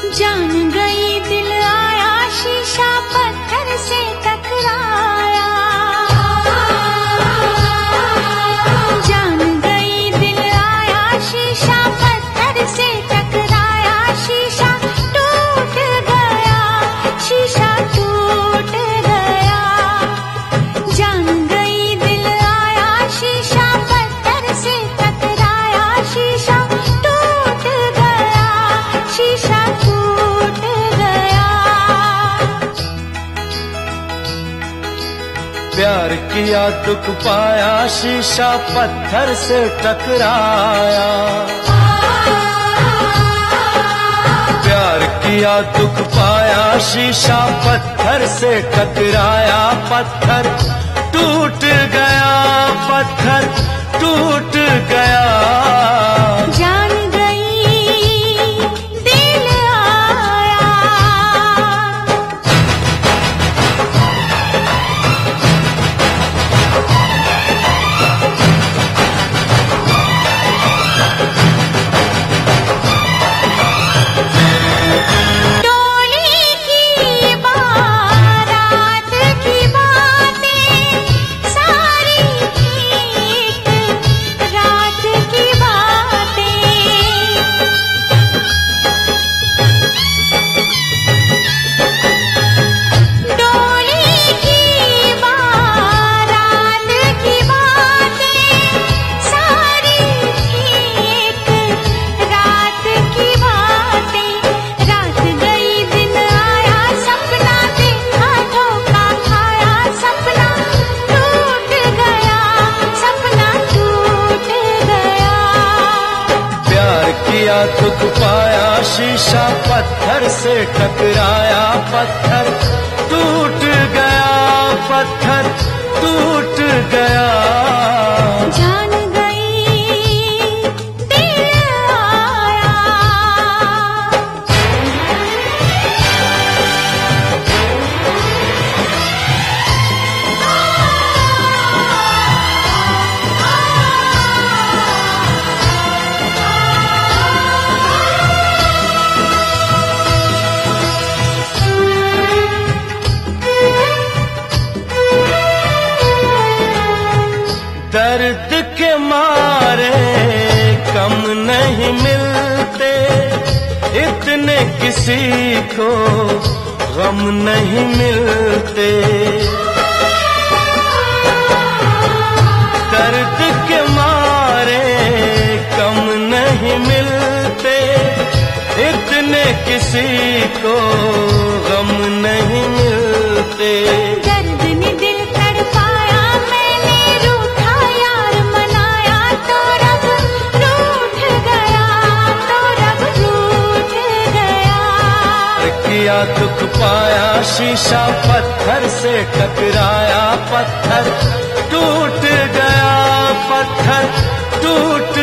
जान गई दिल आया शीशा पत्थर से टकराया। जान गई दिल आया शीशा पत्थर से टकराया। शीशा टूट गया, शीशा टूट गया। जान गई दिल आया शीशा पत्थर से टकराया। शीशा टूट गया, शीशा टूट गया। प्यार किया दुख पाया शीशा पत्थर से टकराया। प्यार किया दुख पाया शीशा पत्थर से टकराया। पत्थर टूट गया, पत्थर टूट गया। जान गई दिल आया। डोली की बारात की बातें सारी एक रात की बातें। डोली की बारात की बातें सारी एक रात की बातें। रात गई दिन आया सपना देखा धोखा खाया। सपना टूट गया, सपना टूट गया। प्यार किया दुख पाया शीशा पत्थर से टकराया। पत्थर टूट गया, पत्थर टूट गया। जान गई दिल आया। दर्द के मारे कम नहीं मिलते, इतने किसी को गम नहीं मिलते। दर्द के मारे कम नहीं मिलते, इतने किसी को गम नहीं मिलते। दर्द ने दिल तड़पाया, मैंने रूठा यार मनाया। तो रब रूठ गया, तो रब रूठ गया। किया दुख पाया शीशा पत्थर से टकराया। पत्थर टूट गया, पत्थर टूट